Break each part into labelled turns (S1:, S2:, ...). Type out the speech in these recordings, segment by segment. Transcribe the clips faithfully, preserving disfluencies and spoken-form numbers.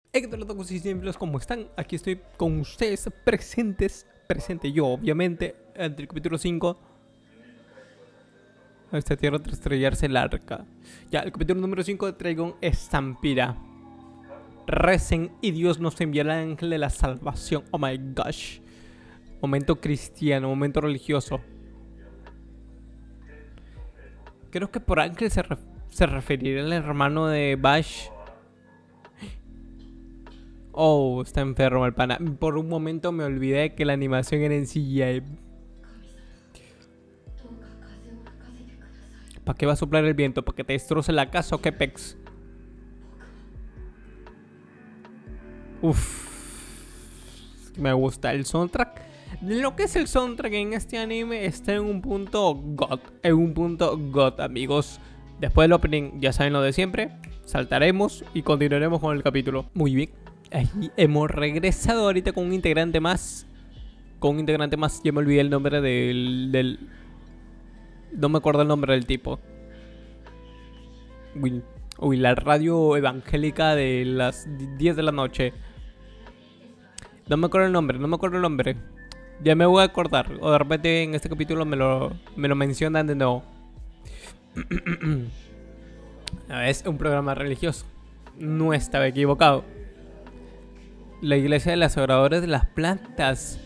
S1: Hey, ¿qué tal todos y siempre cómo están? Aquí estoy con ustedes presentes, presente yo obviamente, ante el capítulo cinco. A esta tierra tras estrellarse el arca. Ya, el capítulo número cinco de Trigon Estampida. Recen y Dios nos enviará el ángel de la salvación. Oh my gosh. Momento cristiano, momento religioso. Creo que por ángel se, ref se referirá al hermano de Bash. Oh, está enfermo el pana. Por un momento me olvidé que la animación era en C G I. ¿Para qué va a soplar el viento? ¿Para que te destroce la casa o qué pex? Uff. Me gusta el soundtrack. Lo que es el soundtrack en este anime está en un punto God. En un punto God, amigos. Después del opening, ya saben lo de siempre. Saltaremos y continuaremos con el capítulo. Muy bien. Ahí hemos regresado ahorita con un integrante más. Con un integrante más. Ya me olvidé el nombre del... del... No me acuerdo el nombre del tipo. Uy, uy, la radio evangélica de las diez de la noche. No me acuerdo el nombre, no me acuerdo el nombre. Ya me voy a acordar. O de repente en este capítulo me lo, me lo mencionan de nuevo. Es un programa religioso. No estaba equivocado. La iglesia de las adoradores de las plantas.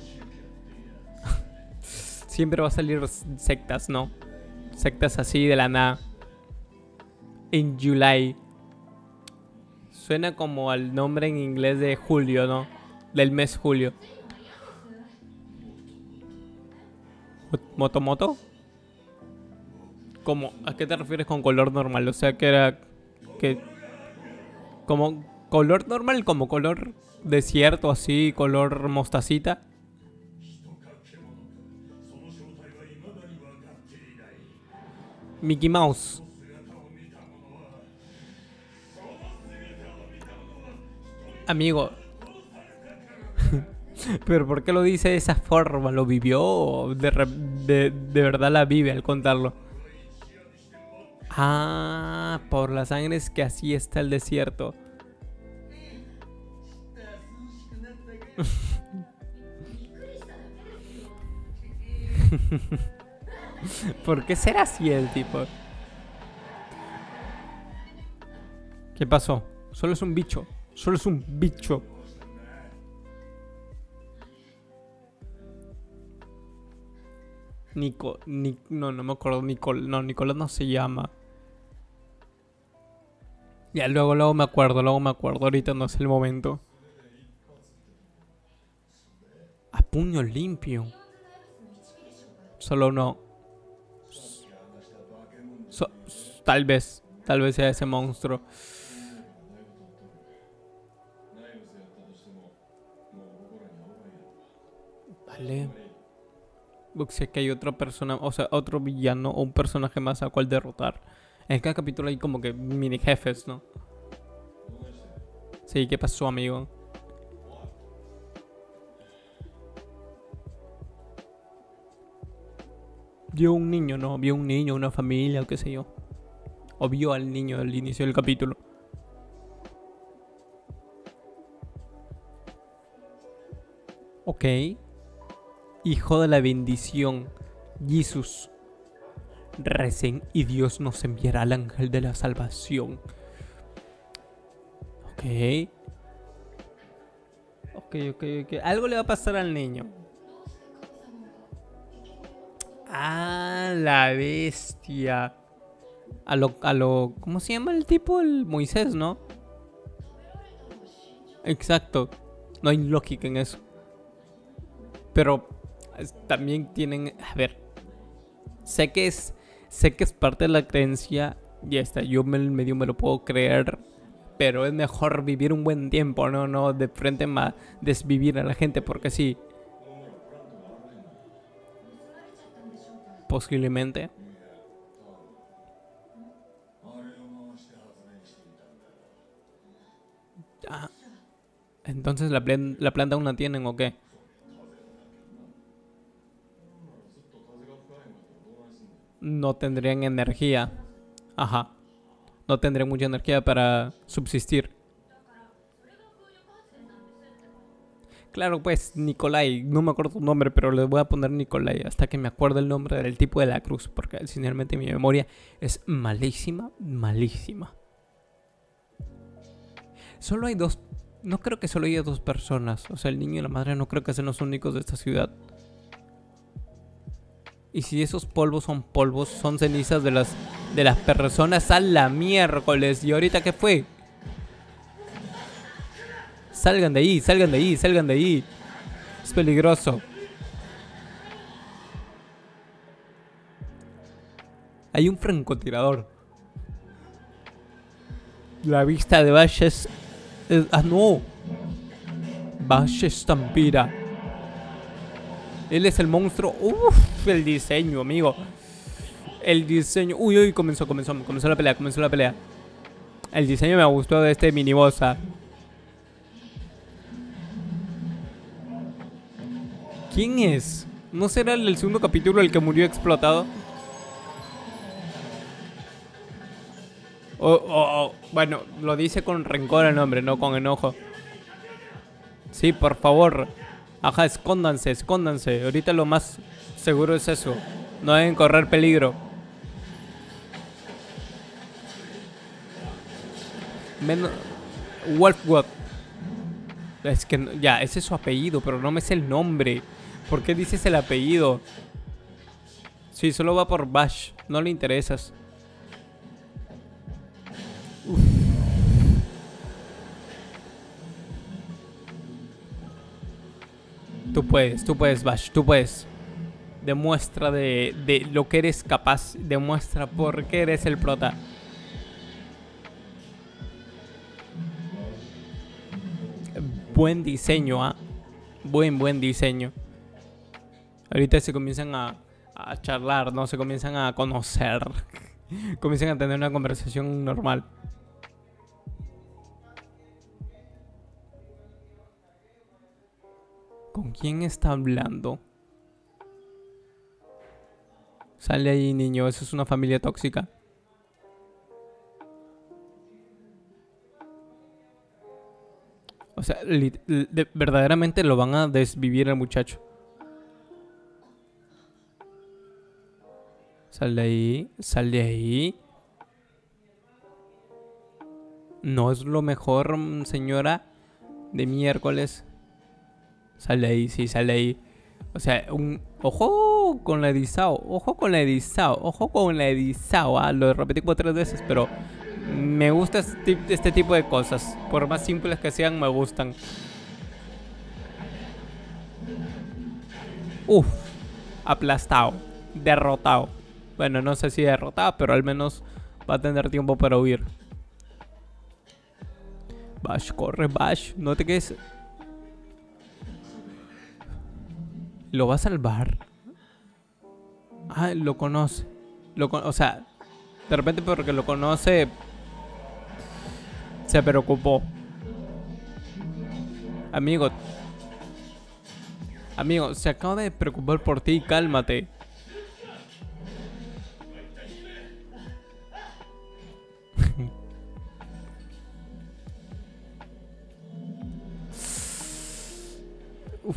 S1: Siempre va a salir sectas, ¿no? Sectas así de la nada. En July. Suena como al nombre en inglés de julio, ¿no? Del mes julio. ¿Motomoto? ¿Cómo? ¿A qué te refieres con color normal? O sea que era... que como color normal, como color desierto, así, color mostacita. Mickey Mouse. Amigo. Pero ¿por qué lo dice de esa forma? ¿Lo vivió o de, de, de verdad la vive al contarlo? Ah, por las sangres que así está el desierto. ¿Por qué será así el tipo? ¿Qué pasó? Solo es un bicho. Solo es un bicho. Nico, Nic, no, no me acuerdo. Nicol, no, Nicolás no se llama. Ya, luego, luego me acuerdo, luego me acuerdo. Ahorita no es el momento. A puño limpio. Solo no. So, tal vez, tal vez sea ese monstruo. Vale. Sé que hay otra persona, o sea, otro villano o un personaje más a cual derrotar. En cada capítulo hay como que mini jefes, ¿no? Sí, ¿qué pasó, amigo? Vio un niño, ¿no? Vio un niño, una familia, o qué sé yo. O vio al niño al inicio del capítulo. Ok. Hijo de la bendición, Jesús. Recen y Dios nos enviará al ángel de la salvación. Ok. Ok, ok, ok. Algo le va a pasar al niño. Ah, la bestia. A lo, a lo... ¿Cómo se llama el tipo? El Moisés, ¿no? Exacto. No hay lógica en eso. Pero también tienen... A ver. Sé que es... Sé que es parte de la creencia. Ya está, yo me, medio me lo puedo creer. Pero es mejor vivir un buen tiempo, ¿no? No de frente más desvivir a la gente porque sí. Posiblemente. Ah, entonces la, plan la planta aún la tienen o qué? No tendrían energía. Ajá. No tendrían mucha energía para subsistir. Claro, pues, Nikolai. No me acuerdo su nombre, pero le voy a poner Nikolai hasta que me acuerde el nombre del tipo de la cruz. Porque sinceramente mi memoria es malísima, malísima. Solo hay dos... No creo que solo haya dos personas. O sea, el niño y la madre no creo que sean los únicos de esta ciudad. Y si esos polvos son polvos, son cenizas de las, de las personas a la miércoles. ¿Y ahorita qué fue? Salgan de ahí, salgan de ahí, salgan de ahí. Es peligroso. Hay un francotirador. La vista de Bash es... es ah, no. Bash Stampira. Él es el monstruo. Uff, el diseño, amigo. El diseño. Uy, uy, comenzó, comenzó, comenzó la pelea, comenzó la pelea. El diseño me gustó de este minibosa. ¿Quién es? ¿No será el del segundo capítulo el que murió explotado? Oh, oh, oh. Bueno, lo dice con rencor el nombre, no con enojo. Sí, por favor. Ajá, escóndanse, escóndanse. Ahorita lo más seguro es eso. No deben correr peligro. Menos... Wolfwood. Es que no, ya, ese es su apellido, pero no me sé el nombre. ¿Por qué dices el apellido? Sí, solo va por Bash. No le interesas. Uf. Tú puedes, tú puedes, Bash, tú puedes. Demuestra de, de lo que eres capaz. Demuestra por qué eres el prota. Buen diseño, ¿ah? ¿eh? Buen, buen diseño. Ahorita se comienzan a, a charlar, ¿no? Se comienzan a conocer. Comienzan a tener una conversación normal. ¿Con quién está hablando? Sale ahí, niño. Eso es una familia tóxica. O sea, de, verdaderamente lo van a desvivir al muchacho. Sal de ahí, sal de ahí. No es lo mejor, señora, de miércoles. Sal de ahí, sí, sal de ahí. O sea, un... Ojo con la Edisao, ojo con la Edisao, ojo con la Edisao. Ah, lo repetí como tres veces, pero... Me gusta este, este tipo de cosas. Por más simples que sean, me gustan. Uf, aplastado, derrotado. Bueno, no sé si derrotado, pero al menos va a tener tiempo para huir. Bash, corre, Bash, no te quedes. ¿Lo va a salvar? Ah, lo conoce. Lo con... O sea, de repente porque lo conoce... Se preocupó. Amigo. Amigo, se acaba de preocupar por ti. Cálmate. Uf.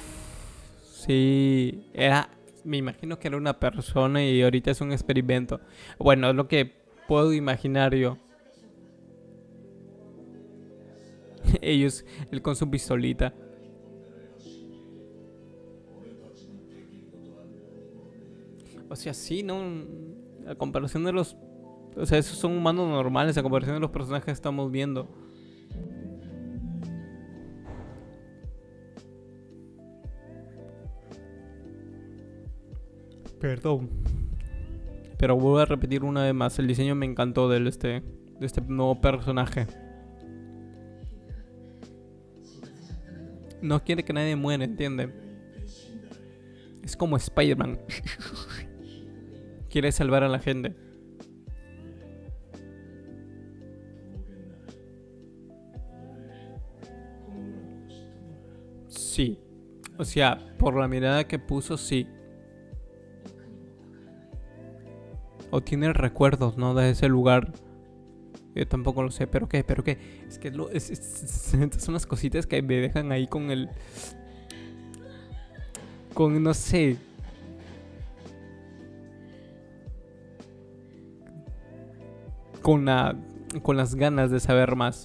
S1: Sí. Era... Me imagino que era una persona y ahorita es un experimento. Bueno, es lo que puedo imaginar yo. Ellos, él con su pistolita. O sea, sí, ¿no? A comparación de los... O sea, esos son humanos normales a comparación de los personajes que estamos viendo. Perdón. Pero voy a repetir una vez más. El diseño me encantó de este, de este nuevo personaje. No quiere que nadie muera, ¿entiende? Es como Spider-Man. Quiere salvar a la gente. Sí. O sea, por la mirada que puso, sí. O tiene recuerdos, ¿no? De ese lugar. Yo tampoco lo sé, pero qué, pero qué. Es que lo, es, es- estas son las cositas que me dejan ahí con el... Con, no sé... Con la... Con las ganas de saber más.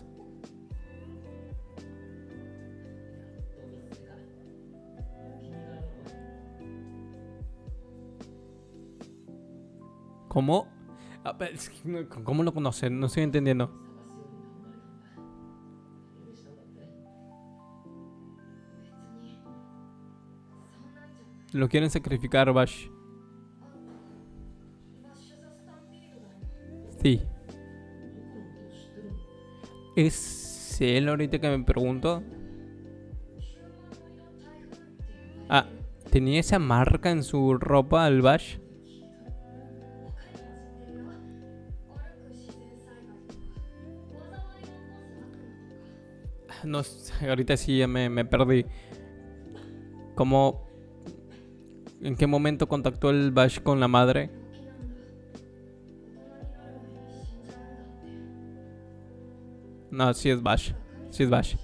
S1: ¿Cómo? A ver, es que no- ¿Cómo lo conocen? No estoy entendiendo. Lo quieren sacrificar, Bash. Sí. ¿Es él ahorita que me pregunto? Ah, ¿tenía esa marca en su ropa, el Bash? No sé, ahorita sí ya me, me perdí. ¿Cómo? ¿En qué momento contactó el Bash con la madre? No, sí es Bash. Sí es Bash.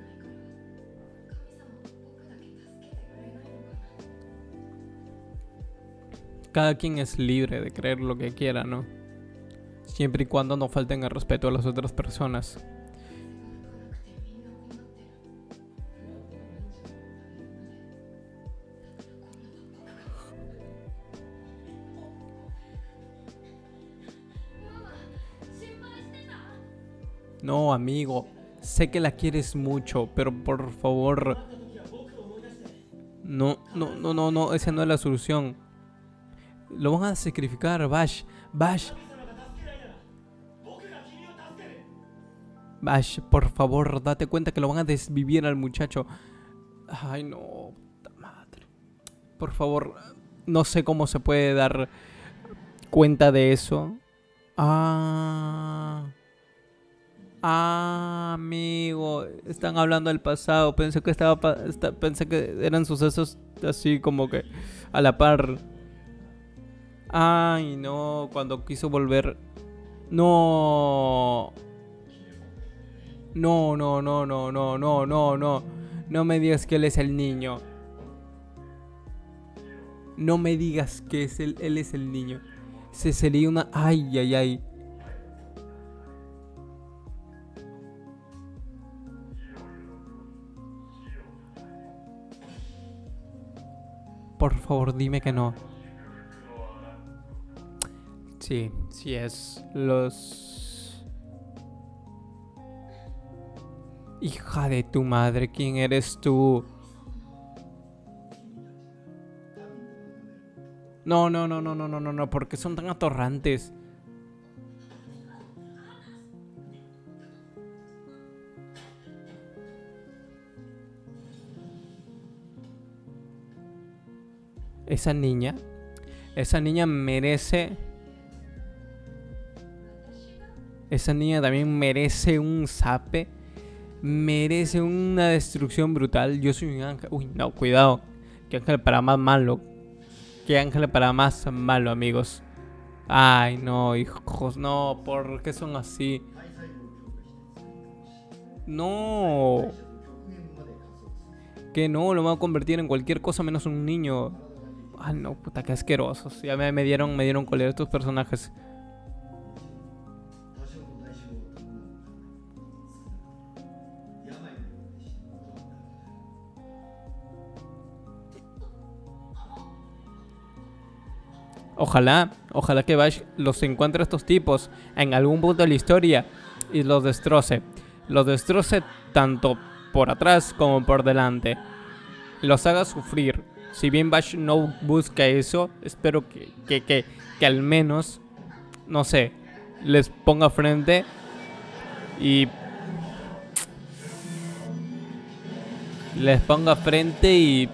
S1: Cada quien es libre de creer lo que quiera, ¿no? Siempre y cuando no falten el respeto a las otras personas. No, amigo. Sé que la quieres mucho, pero por favor. No, no, no, no, no. Esa no es la solución. Lo van a sacrificar, Bash. Bash. Bash, por favor, date cuenta que lo van a desvivir al muchacho. Ay, no. Puta madre. Por favor, no sé cómo se puede dar cuenta de eso. Ah. Ah, amigo, están hablando del pasado. Pensé que estaba pa- esta- pensé que eran sucesos así como que a la par. Ay, no, cuando quiso volver. No. No, no, no, no, no, no, no, no. No me digas que él es el niño. No me digas que es él, él es el niño. Se sería una... Ay, ay, ay. Por favor, dime que no. Sí, sí es. Los... Hija de tu madre, ¿quién eres tú? No, no, no, no, no, no, no, no, ¿por qué son tan atorrantes? Esa niña, esa niña merece... Esa niña también merece un zape. Merece una destrucción brutal. Yo soy un ángel. Uy, no, cuidado. Que ángel para más malo. Que ángel para más malo, amigos. Ay, no, hijos, no. ¿Por qué son así? No. Que no, lo van a convertir en cualquier cosa menos un niño. Ay, no, puta, qué asquerosos. Ya me, me dieron, me dieron cólera estos personajes. Ojalá, ojalá que Bash los encuentre a estos tipos en algún punto de la historia y los destroce. Los destroce tanto por atrás como por delante. Los haga sufrir. Si bien Bash no busca eso, espero que, que, que, que al menos, no sé, les ponga frente y... Les ponga frente y...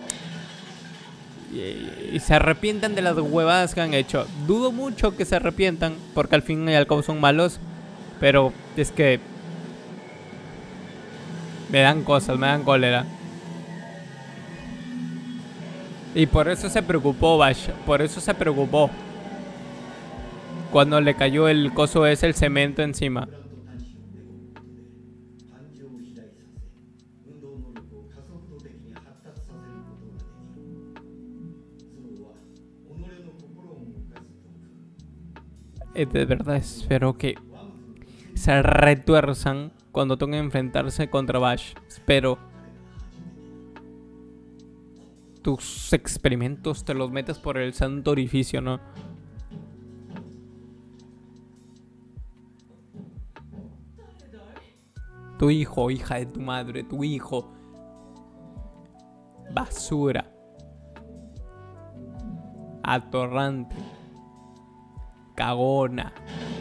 S1: Y, y se arrepientan de las huevadas que han hecho. Dudo mucho que se arrepientan, porque al fin y al cabo son malos. Pero es que me dan cosas, me dan cólera. Y por eso se preocupó Bash. Por eso se preocupó. Cuando le cayó el coso ese, el cemento encima. Eh, de verdad espero que se retuerzan cuando toquen enfrentarse contra Bash. Espero. Tus experimentos te los metes por el santo orificio, ¿no? Tu hijo, hija de tu madre, tu hijo. Basura. Atorrante. Cagona.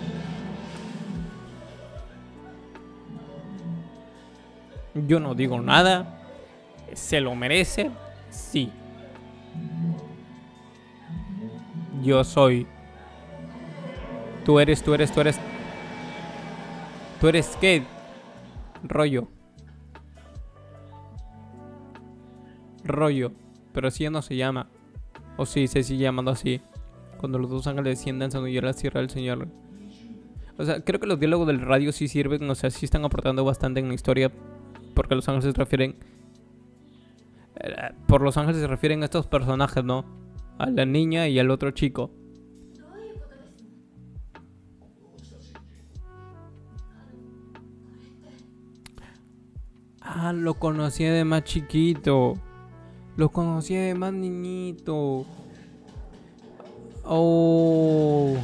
S1: Yo no digo nada. Se lo merece. Sí. Yo soy. Tú eres, tú eres, tú eres. ¿Tú eres qué? Rollo. Rollo. Pero así ya no se llama. O sí, se sigue llamando así. Cuando los dos ángeles desciendan a huir a la tierra del Señor. O sea, creo que los diálogos del radio sí sirven. O sea, sí están aportando bastante en la historia. Porque los ángeles se refieren... Por los ángeles se refieren a estos personajes, ¿no? A la niña y al otro chico. Ah, lo conocía de más chiquito. Lo conocía de más niñito. Oh.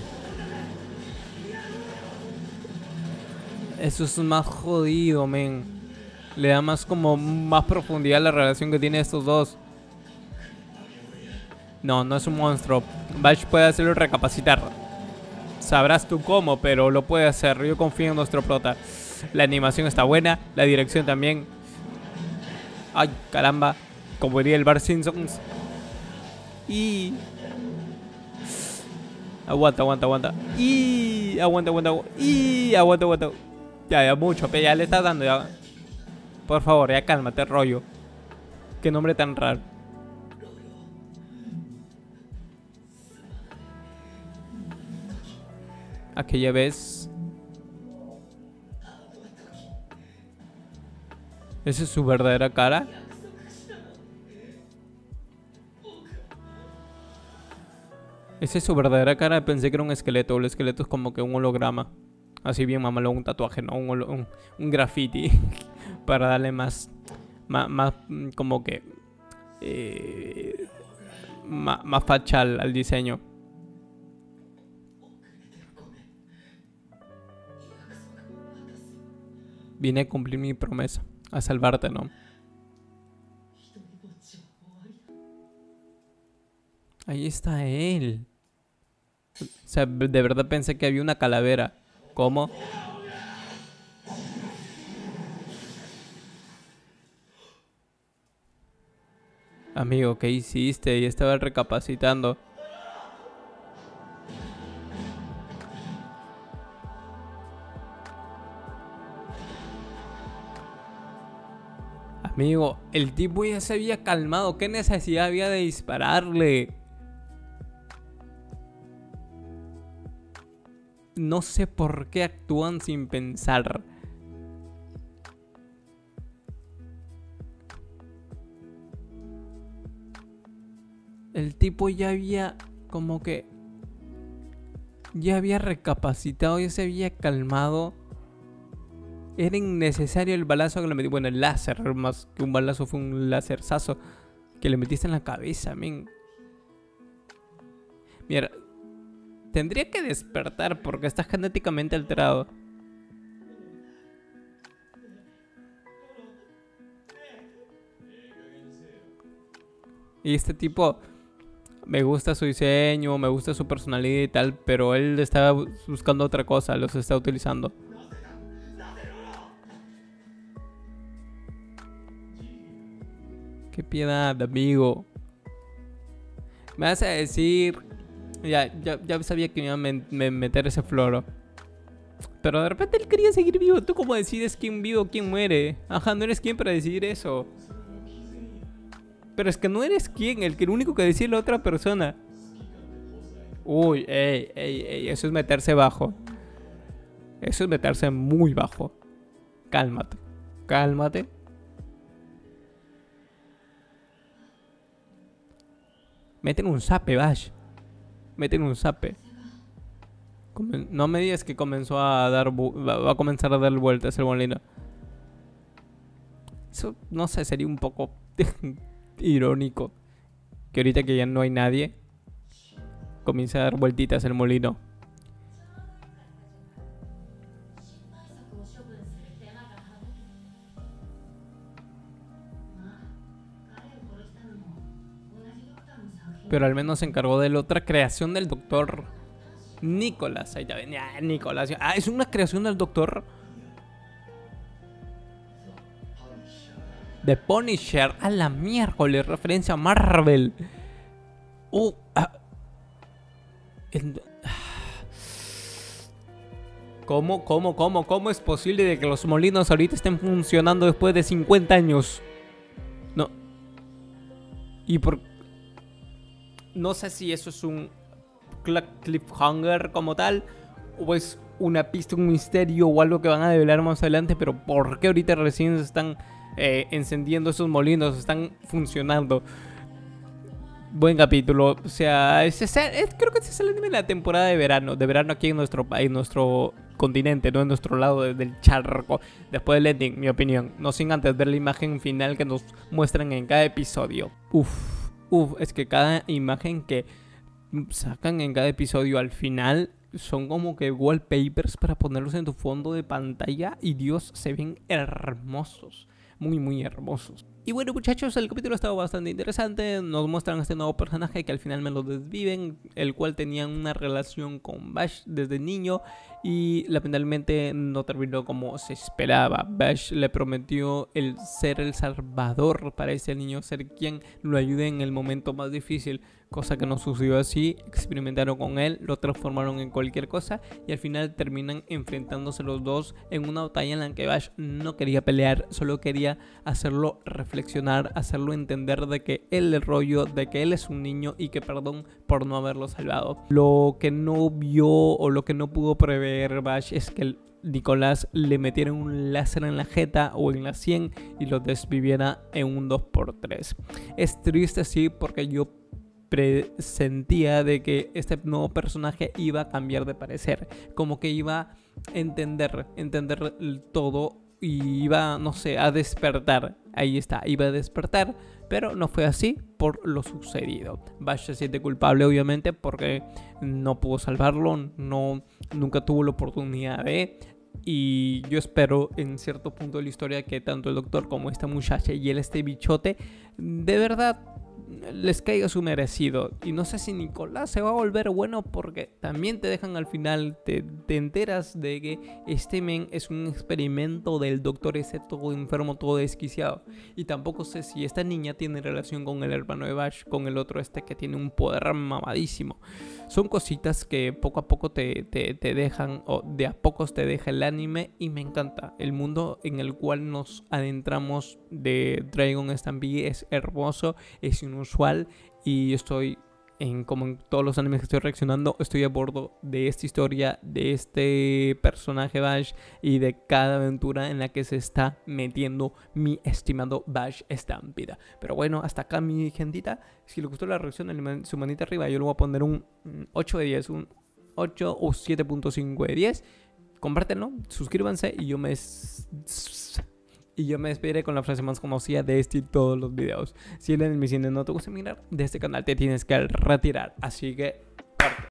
S1: Eso es más jodido, men. Le da más como más profundidad a la relación que tiene estos dos. No, no es un monstruo. Bash puede hacerlo recapacitar. Sabrás tú cómo, pero lo puede hacer. Yo confío en nuestro prota. La animación está buena, la dirección también. Ay, caramba. Como diría el Bart Simpsons. Y... Aguanta, aguanta, aguanta. Y... Aguanta, aguanta, aguanta. Y... Aguanta, aguanta. Ya, ya, mucho, pero ya le estás dando, ya. Por favor, ya cálmate, rollo. Qué nombre tan raro. Aquella vez... ¿Esa es su verdadera cara? Esa es su verdadera cara. Pensé que era un esqueleto. El esqueleto es como que un holograma. Así bien mamalón, un tatuaje, ¿no? Un, un, un graffiti. Para darle más... Más, más como que... Eh, más, más facha al, al diseño. Vine a cumplir mi promesa. A salvarte, ¿no? Ahí está él. O sea, de verdad pensé que había una calavera. ¿Cómo? Amigo, ¿qué hiciste? Y estaba recapacitando. Amigo, el tipo ya se había calmado. ¿Qué necesidad había de dispararle? No sé por qué actúan sin pensar. El tipo ya había como que... Ya había recapacitado, ya se había calmado. Era innecesario el balazo que le metí. Bueno, el láser, más que un balazo, fue un láserzazo que le metiste en la cabeza, men. Mira, tendría que despertar porque está genéticamente alterado. Y este tipo, me gusta su diseño, me gusta su personalidad y tal, pero él estaba buscando otra cosa, los está utilizando. Qué piedad, amigo. Me vas a decir... Ya, ya, ya sabía que me iba a me me meter ese floro. Pero de repente él quería seguir vivo. ¿Tú cómo decides quién vive o quién muere? Ajá, no eres quien para decidir eso. Pero es que no eres quien, el que el único que decide es la otra persona. Uy, ey, ey, ey, eso es meterse bajo. Eso es meterse muy bajo. Cálmate, cálmate. Meten un zape, Bash. Meten un zape. No me digas que comenzó a dar... Va a comenzar a dar vueltas el molino. Eso, no sé, sería un poco irónico. Que ahorita que ya no hay nadie, comienza a dar vueltitas el molino. Pero al menos se encargó de la otra creación del doctor Nicolás. Ahí ya venía Nicolás. Ah, es una creación del doctor The Punisher. A la miércoles, referencia a Marvel. Uh, ah. El... ¿Cómo, cómo, cómo, cómo es posible de que los molinos ahorita estén funcionando después de cincuenta años? No. Y por... No sé si eso es un cliffhanger como tal, o es una pista, un misterio o algo que van a develar más adelante, pero ¿por qué ahorita recién se están eh, encendiendo esos molinos, están funcionando? Buen capítulo, o sea, es, es, es, creo que este es el anime de la temporada de verano, de verano aquí en nuestro país, en nuestro continente, no en nuestro lado de, del charco, después del ending, mi opinión, no sin antes ver la imagen final que nos muestran en cada episodio. Uff. Uf, es que cada imagen que sacan en cada episodio al final son como que wallpapers para ponerlos en tu fondo de pantalla y Dios, se ven hermosos, muy muy hermosos. Y bueno muchachos, el capítulo ha estado bastante interesante, nos muestran a este nuevo personaje que al final me lo desviven, el cual tenía una relación con Bash desde niño y lamentablemente no terminó como se esperaba. Bash le prometió el ser el salvador para ese niño, ser quien lo ayude en el momento más difícil, cosa que no sucedió así. Experimentaron con él, lo transformaron en cualquier cosa y al final terminan enfrentándose los dos en una batalla en la que Bash no quería pelear, solo quería hacerlo reflexionar, hacerlo entender de que él el rollo, de que él es un niño y que perdón por no haberlo salvado. Lo que no vio o lo que no pudo prever Bash es que el Nicolás le metiera un láser en la jeta o en la sien y lo desviviera en un dos por tres. Es triste sí, porque yo presentía de que este nuevo personaje iba a cambiar de parecer, como que iba a entender, entender todo y iba, no sé, a despertar. Ahí está, iba a despertar, pero no fue así por lo sucedido. Bash se siente culpable obviamente porque no pudo salvarlo, no, nunca tuvo la oportunidad de... Y yo espero en cierto punto de la historia que tanto el doctor como esta muchacha y él, este bichote, de verdad les caiga su merecido. Y no sé si Nicolás se va a volver bueno, porque también te dejan al final, te, te enteras de que este men es un experimento del doctor ese todo enfermo, todo desquiciado. Y tampoco sé si esta niña tiene relación con el hermano de Bash, con el otro este que tiene un poder mamadísimo. Son cositas que poco a poco te, te, te dejan, o de a pocos te deja el anime, y me encanta. El mundo en el cual nos adentramos de Dragon Stampede es hermoso, es inusual, y estoy, en, como en todos los animes que estoy reaccionando, estoy a bordo de esta historia, de este personaje Bash y de cada aventura en la que se está metiendo mi estimado Bash Stampede. Pero bueno, hasta acá mi gentita. Si les gustó la reacción, denle su manita arriba. Yo le voy a poner un ocho de diez, un ocho o siete punto cinco de diez. Compártenlo, suscríbanse y yo me... Y yo me despediré con la frase más conocida de este y todos los videos. Si en el mi cine no te gusta mirar, de este canal te tienes que retirar. Así que...